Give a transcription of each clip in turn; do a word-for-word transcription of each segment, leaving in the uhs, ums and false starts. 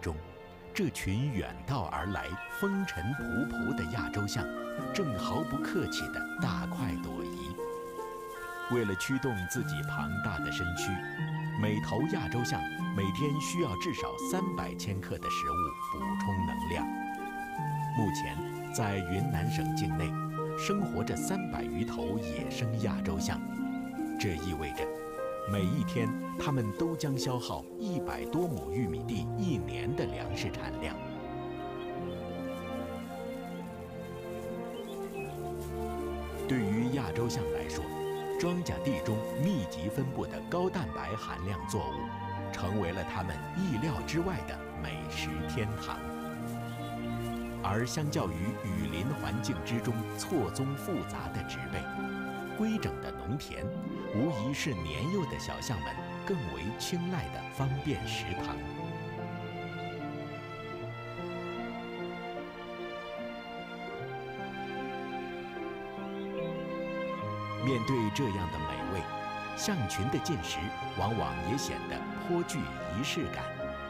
中，这群远道而来、风尘仆仆的亚洲象，正毫不客气地大快朵颐。为了驱动自己庞大的身躯，每头亚洲象每天需要至少三百千克的食物补充能量。目前，在云南省境内，生活着三百余头野生亚洲象，这意味着，每一天它们都将消耗一百多亩玉米地一年的粮食产量。对于亚洲象来说，庄稼地中密集分布的高蛋白含量作物，成为了它们意料之外的美食天堂。而相较于雨林环境之中错综复杂的植被，规整的农田，无疑是年幼的小象们更为青睐的方便食堂。面对这样的美味，象群的进食往往也显得颇具仪式感。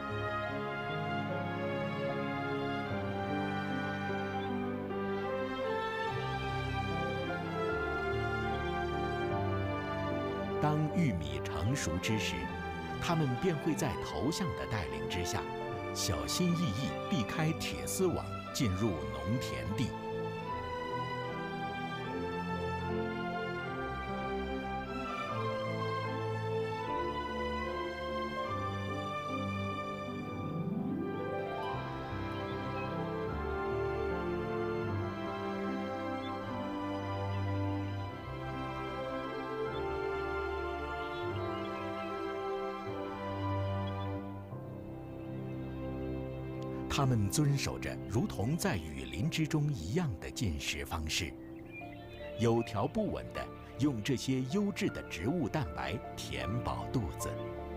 当玉米成熟之时，它们便会在头象的带领之下，小心翼翼避开铁丝网，进入农田地。他们遵守着如同在雨林之中一样的进食方式，有条不紊地用这些优质的植物蛋白填饱肚子。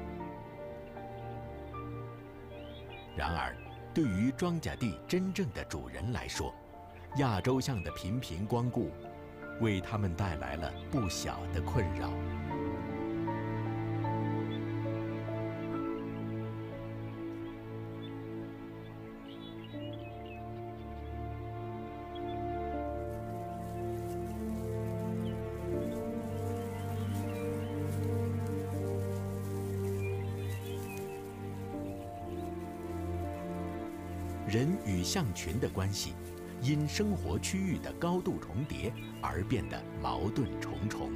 然而，对于庄稼地真正的主人来说，亚洲象的频频光顾，为他们带来了不小的困扰。人与象群的关系，因生活区域的高度重叠而变得矛盾重重。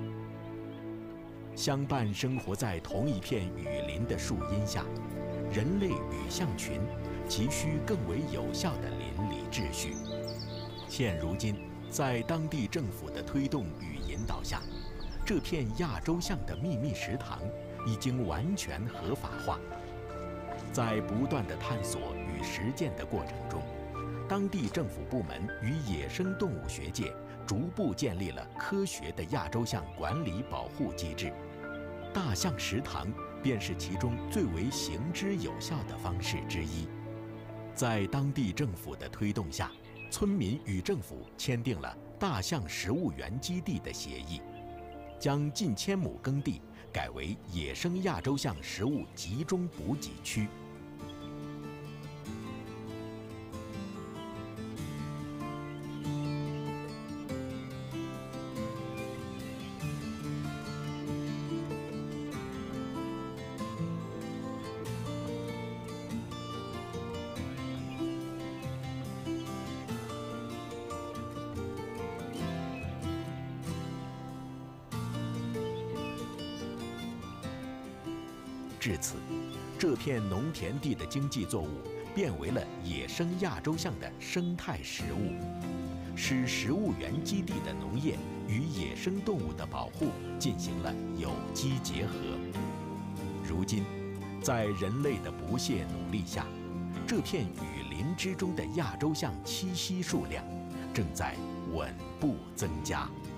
相伴生活在同一片雨林的树荫下，人类与象群急需更为有效的邻里秩序。现如今，在当地政府的推动与引导下，这片亚洲象的秘密食堂已经完全合法化。在不断的探索与实践的过程中，当地政府部门与野生动物学界逐步建立了科学的亚洲象管理保护机制。大象食堂便是其中最为行之有效的方式之一。在当地政府的推动下，村民与政府签订了大象食物园基地的协议，将近千亩耕地改为野生亚洲象食物集中补给区。至此，这片农田地的经济作物变为了野生亚洲象的生态食物，使食物园基地的农业与野生动物的保护进行了有机结合。如今，在人类的不懈努力下，这片雨林之中的亚洲象栖息数量正在稳步增加。